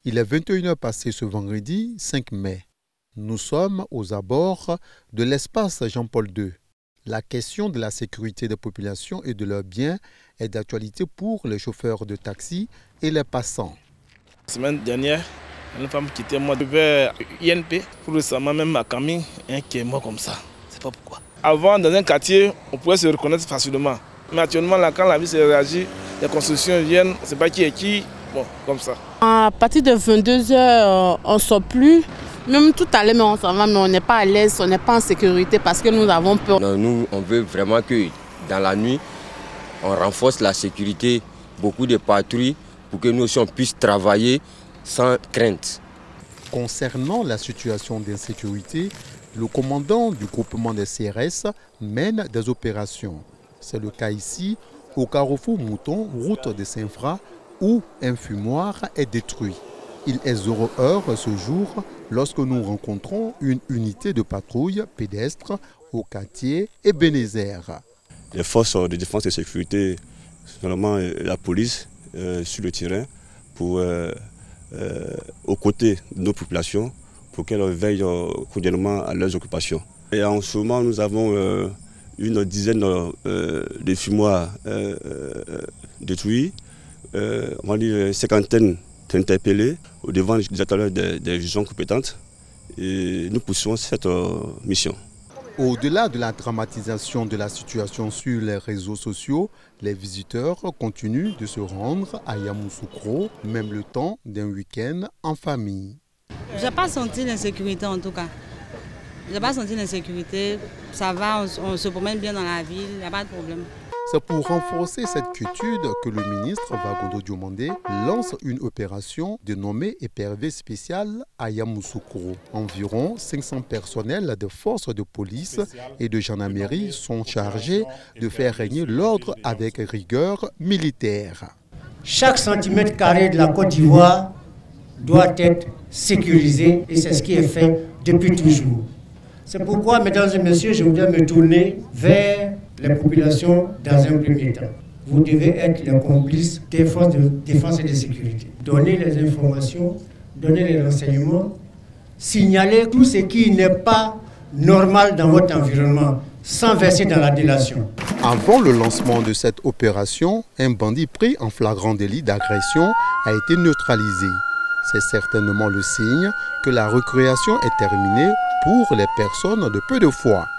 Il est 21 h passé ce vendredi 5 mai. Nous sommes aux abords de l'espace Jean-Paul II. La question de la sécurité des populations et de leurs biens est d'actualité pour les chauffeurs de taxi et les passants. La semaine dernière, une femme quittait moi vers INP. Pour récemment, même ma Camille, qui est mort comme ça. C'est pas pourquoi. Avant, dans un quartier, on pouvait se reconnaître facilement. Mais actuellement, là, quand la vie se réagit, les constructions viennent, on ne sait pas qui est qui, bon, comme ça. À partir de 22 h, on ne sort plus. Même tout à l'heure, on s'en va, mais on n'est pas à l'aise, on n'est pas en sécurité parce que nous avons peur. Non, nous, on veut vraiment que dans la nuit, on renforce la sécurité, beaucoup de patrouilles pour que nous aussi on puisse travailler sans crainte. Concernant la situation d'insécurité, le commandant du groupement des CRS mène des opérations. C'est le cas ici, au carrefour Mouton, route de Saint-Fra, où un fumoir est détruit. Il est 0 h ce jour lorsque nous rencontrons une unité de patrouille pédestre au quartier Ebenezer. Les forces de défense et de sécurité, notamment la police, sur le terrain, aux côtés de nos populations, pour qu'elles veillent quotidiennement à leurs occupations. Et en ce moment, nous avons une dizaine de fumoirs détruits, on va dire une cinquantaine interpellés au devant des jugements compétentes et nous poursuivons cette mission. Au-delà de la dramatisation de la situation sur les réseaux sociaux, les visiteurs continuent de se rendre à Yamoussoukro, même le temps d'un week-end en famille. Je n'ai pas senti l'insécurité en tout cas. Je n'ai pas senti l'insécurité, ça va, on se promène bien dans la ville, il n'y a pas de problème. C'est pour renforcer cette quiétude que le ministre Vagondo Diomandé lance une opération dénommée épervée spéciale à Yamoussoukro. Environ 500 personnels de forces de police et de gendarmerie sont chargés de faire régner l'ordre avec rigueur militaire. Chaque centimètre carré de la Côte d'Ivoire doit être sécurisé et c'est ce qui est fait depuis toujours. C'est pourquoi, mesdames et messieurs, je voudrais me tourner vers les populations dans un premier temps. Vous devez être les complices des forces de défense et de sécurité. Donner les informations, donner les renseignements, signaler tout ce qui n'est pas normal dans votre environnement, sans verser dans la délation. Avant le lancement de cette opération, un bandit pris en flagrant délit d'agression a été neutralisé. C'est certainement le signe que la récréation est terminée pour les personnes de peu de foi.